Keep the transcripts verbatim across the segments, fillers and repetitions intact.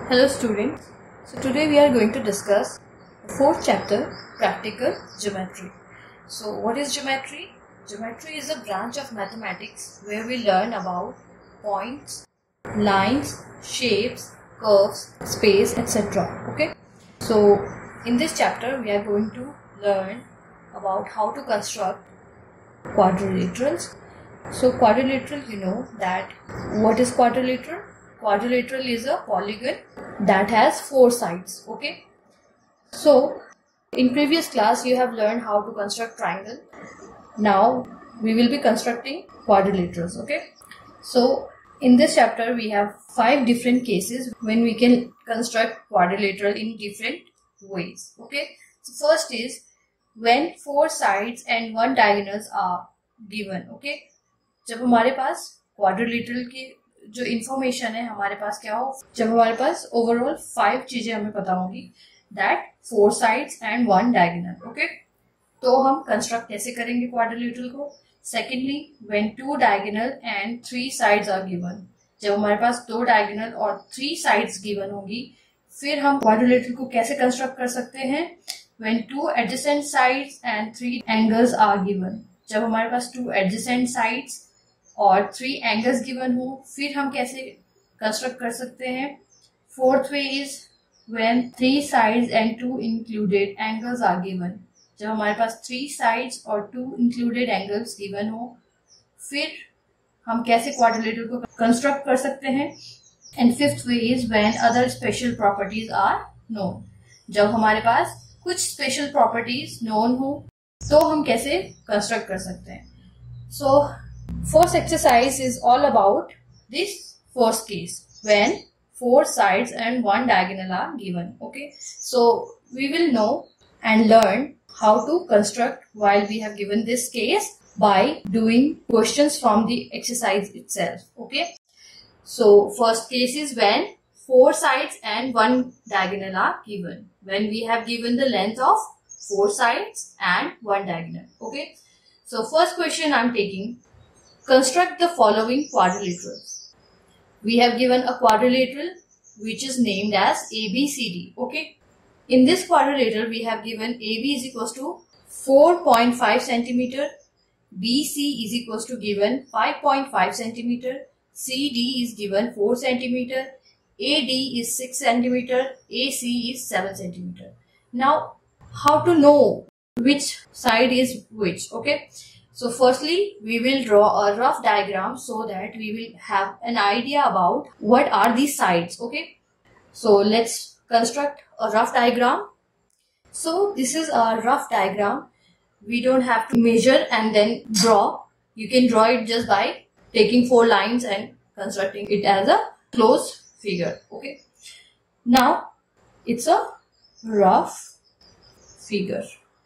Hello students, so today we are going to discuss the fourth chapter, Practical Geometry. So what is geometry? Geometry is a branch of mathematics where we learn about points, lines, shapes, curves, space, et cetera. Okay. So in this chapter we are going to learn about how to construct quadrilaterals. So quadrilateral, you know that what is quadrilateral? Quadrilateral is a polygon that has four sides. Okay. So in previous class you have learned how to construct triangle. Now we will be constructing quadrilaterals. Okay. So in this chapter we have five different cases when we can construct quadrilateral in different ways. Okay. So first is when four sides and one diagonals are given. Okay. जब हमारे पास quadrilateral की जो information है हमारे पास क्या हो, जब हमारे पास ओवरऑल फाइव चीजें हमें पता होंगी, that four sides and one diagonal. Okay, तो हम कंस्ट्रक्ट कैसे करेंगे क्वाड्रिलेटरल को? Secondly, when two diagonal and three sides are given. जब हमारे पास दो डायगोनल और थ्री साइड्स गिवन होगी, फिर हम क्वाड्रिलेटरल को कैसे कंस्ट्रक्ट कर सकते हैं? When two adjacent sides and three angles are given. जब हमारे पास टू एडजेसेंट साइड्स और थ्री एंगल्स गिवन हो, फिर हम कैसे कंस्ट्रक्ट कर सकते हैं? Fourth way is when three sides and two included angles are given. जब हमारे पास थ्री साइड्स और टू इंक्लूडेड एंगल्स गिवन हो, फिर हम कैसे क्वाड्रिलेटरल को कंस्ट्रक्ट कर सकते हैं? And fifth way is when other special properties are known. जब हमारे पास कुछ स्पेशल प्रॉपर्टीज नोन हो, तो हम कैसे कंस्ट्रक्ट कर सकते हैं? सो so, first exercise is all about this first case when four sides and one diagonal are given. Okay, so we will know and learn how to construct while we have given this case by doing questions from the exercise itself. Okay, so first case is when four sides and one diagonal are given, when we have given the length of four sides and one diagonal. Okay, so first question I'm taking, construct the following quadrilaterals. We have given a quadrilateral which is named as A B C D. Okay. In this quadrilateral we have given A B is equals to four point five centimeter, B C is equals to given five point five centimeter, C D is given four centimeter, A D is six centimeter, A C is seven centimeter. Now how to know which side is which? Okay. So firstly, we will draw a rough diagram so that we will have an idea about what are these sides. Okay. So let's construct a rough diagram. So this is a rough diagram. We don't have to measure and then draw. You can draw it just by taking four lines and constructing it as a closed figure. Okay. Now it's a rough figure.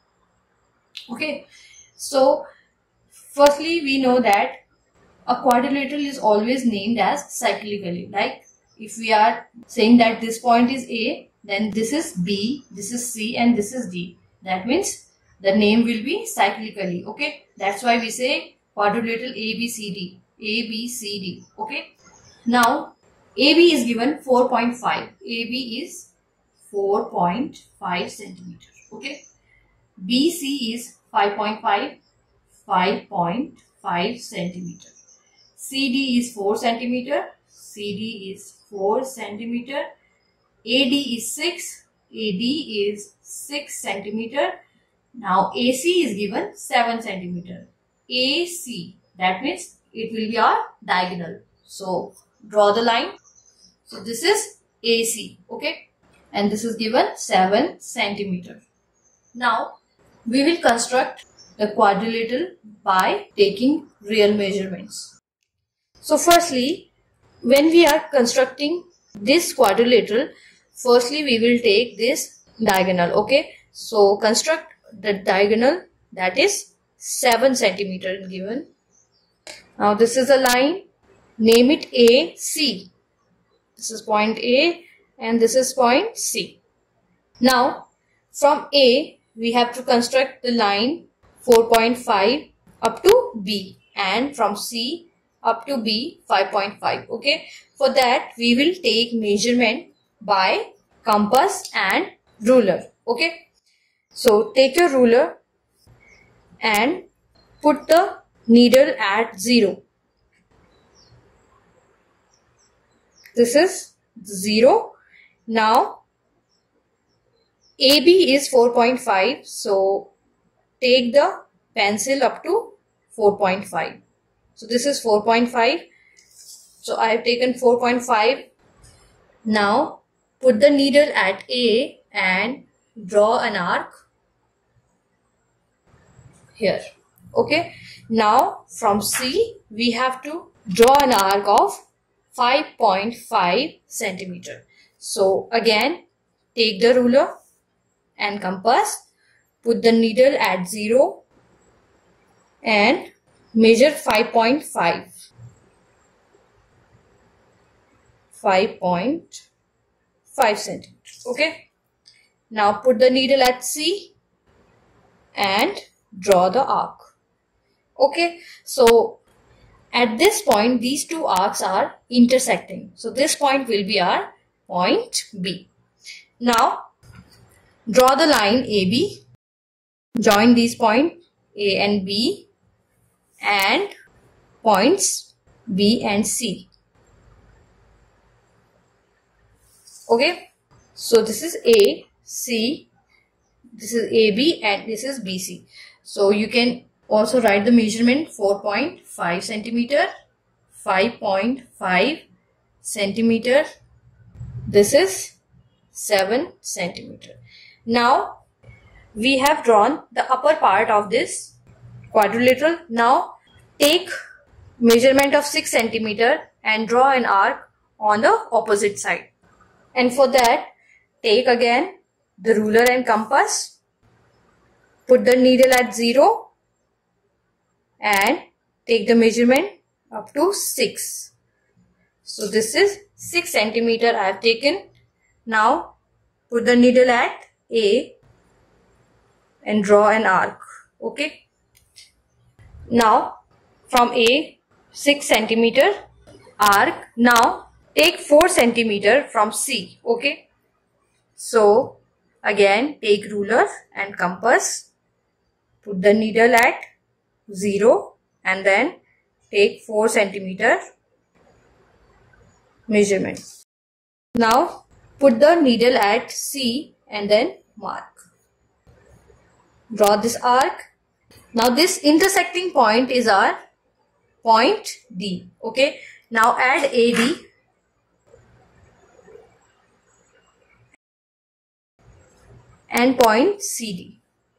Okay. So firstly, we know that a quadrilateral is always named as cyclically. Like if we are saying that this point is A, then this is B, this is C and this is D. That means the name will be cyclically. Okay. That's why we say quadrilateral A B C D. A B C D. Okay. Now A B is given four point five. A B is four point five centimeter. Okay. B C is five point five. five point five centimeter. C D is four centimeter. C D is four centimeter. A D is six. A D is six centimeter. Now A C is given seven centimeter. A C, that means it will be our diagonal. So draw the line. So this is A C. Okay. And this is given seven centimeter. Now we will construct the quadrilateral by taking real measurements. So firstly, when we are constructing this quadrilateral, firstly we will take this diagonal. Okay, so construct the diagonal, that is seven centimeter given. Now this is a line, name it A C. This is point A and this is point C. Now from A we have to construct the line four point five up to B and from C up to B five point five. Okay. For that we will take measurement by compass and ruler. Okay. So take your ruler and put the needle at zero. This is zero. Now A B is four point five. So take the pencil up to four point five. So this is four point five. So I have taken four point five. Now put the needle at A and draw an arc here. Okay. Now from C we have to draw an arc of five point five centimeter. So again take the ruler and compass, put the needle at zero and measure five point five. five point five centimeters. Okay. Now put the needle at C and draw the arc. Okay. So at this point these two arcs are intersecting. So this point will be our point B. Now draw the line A B. Join these points A and B and points B and C. Okay. So this is A, C, this is A B and this is B C. So you can also write the measurement four point five centimeter, five point five centimeter. This is seven centimeter. Now we have drawn the upper part of this quadrilateral. Now take measurement of six centimeter and draw an arc on the opposite side. And for that, take again the ruler and compass, put the needle at zero and take the measurement up to six. So this is six centimeter I have taken. Now put the needle at A and draw an arc. Okay. Now from A, six centimeter arc. Now take four centimeter from C. Okay. So again take ruler and compass, put the needle at zero and then take four centimeter measurement. Now put the needle at C and then mark. Draw this arc. Now this intersecting point is our point D. Okay. Now add A D and point C D.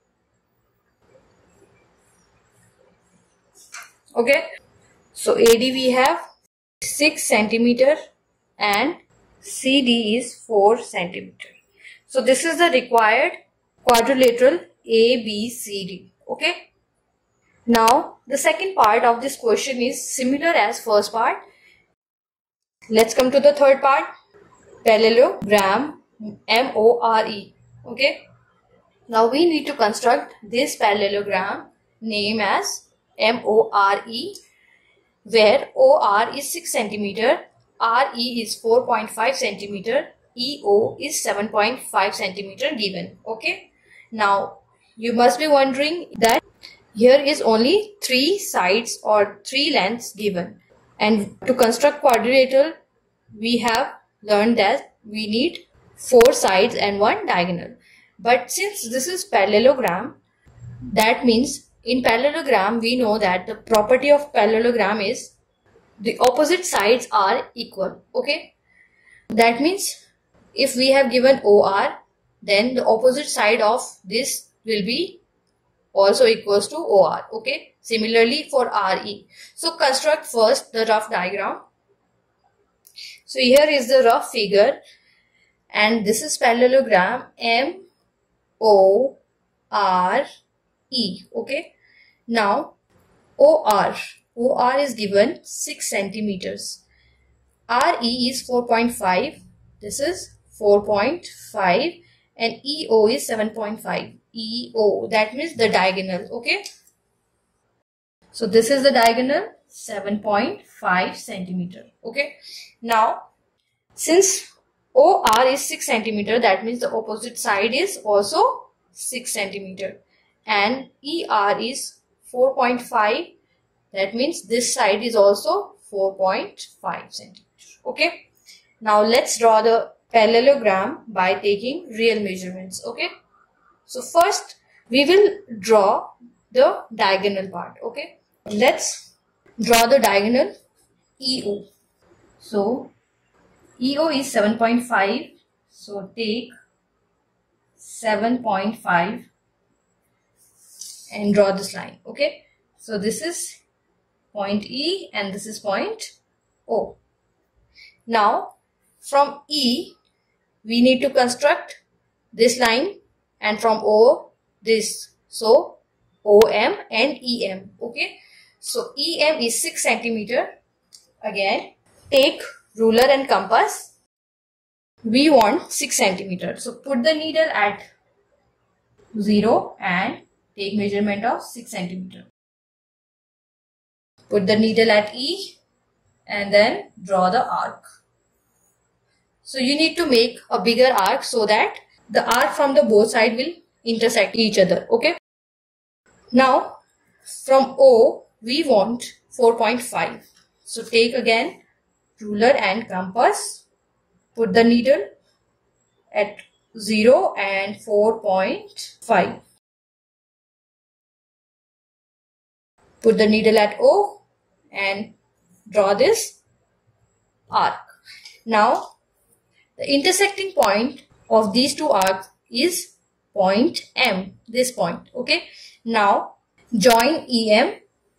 Okay. So A D we have six centimeter and C D is four centimeter. So this is the required quadrilateral A B C D. Okay. Now the second part of this question is similar as first part. Let's come to the third part. Parallelogram, M O R E. Okay. Now we need to construct this parallelogram name as M O R E, where O R is six centimeter, R E is four point five centimeter, E O is seven point five centimeter given. Okay. Now you must be wondering that here is only three sides or three lengths given, and to construct quadrilateral we have learned that we need four sides and one diagonal. But since this is parallelogram, that means in parallelogram we know that the property of parallelogram is the opposite sides are equal. Okay. That means if we have given O R, then the opposite side of this will be also equals to O R. Okay. Similarly for R E. So construct first the rough diagram. So here is the rough figure and this is parallelogram M O R E. Okay. Now O R. O R is given six centimeters. R E is four point five. This is four point five and E O is seven point five. E O, that means the diagonal. Okay. So this is the diagonal, seven point five centimeter. Okay. Now since O R is six centimeter. That means the opposite side is also six centimeter. And E R is four point five. That means this side is also four point five centimeter. Okay. Now let's draw the parallelogram by taking real measurements. Okay. So first we will draw the diagonal part. Okay. Let's draw the diagonal E O. So E O is seven point five. So take seven point five and draw this line. Okay. So this is point E and this is point O. Now from E we need to construct this line, and from O this. So O M and E M. Okay. So E M is six centimeter. Again take ruler and compass. We want six centimeter. So put the needle at zero and take measurement of six centimeter. Put the needle at E and then draw the arc. So you need to make a bigger arc so that the arc from the both sides will intersect each other. Okay. Now from O we want four point five. So take again ruler and compass. Put the needle at zero and four point five. Put the needle at O and draw this arc. Now the intersecting point of these two arcs is point M, this point. Okay. Now join E M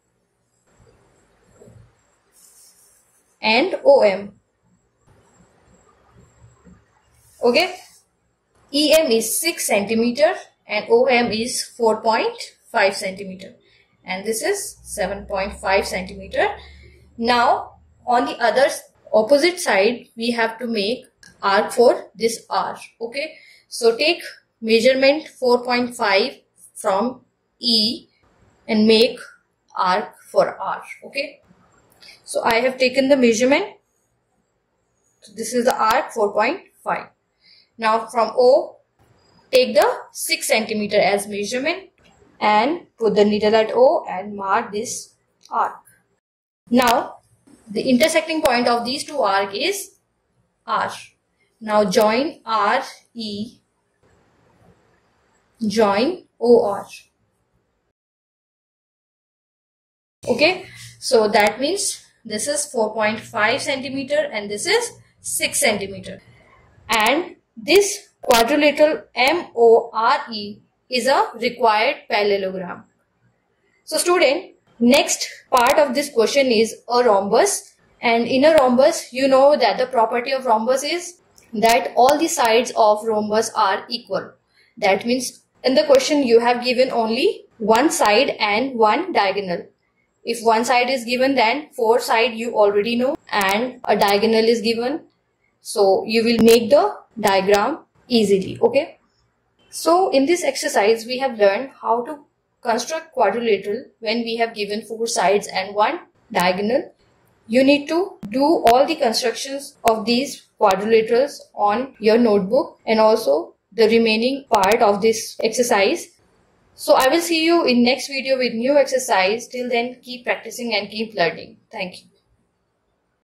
and O M. Okay. E M is six centimeter and O M is four point five centimeter, and this is seven point five centimeter. Now on the other opposite side we have to make arc for this R. Okay. So take measurement four point five from E and make arc for R. Okay. So I have taken the measurement. So this is the arc four point five. Now from O take the six centimeter as measurement and put the needle at O and mark this arc. Now the intersecting point of these two arcs is R. Now join R E, join O R. Okay. So that means this is four point five centimeter and this is six centimeter. And this quadrilateral M O R E is a required parallelogram. So student, next part of this question is a rhombus. And in a rhombus, you know that the property of rhombus is that all the sides of rhombus are equal. That means in the question you have given only one side and one diagonal. If one side is given, then four side you already know, and a diagonal is given. So you will make the diagram easily. Okay. So in this exercise we have learned how to construct quadrilateral when we have given four sides and one diagonal. You need to do all the constructions of these quadrilaterals on your notebook and also the remaining part of this exercise. So I will see you in next video with new exercise. Till then, keep practicing and keep learning. Thank you.